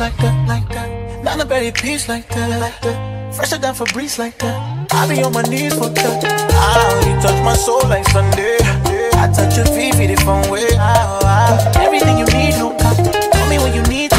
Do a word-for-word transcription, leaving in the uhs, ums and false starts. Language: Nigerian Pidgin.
like that, like that. Not a berry peach like that, like that. Fresher than Febreze like that. I be on my knees for that. Ah, you touch my soul like Sunday. I touch your feet, feet it from way. Ah, ah. Everything you need, no cap. Tell me when you need.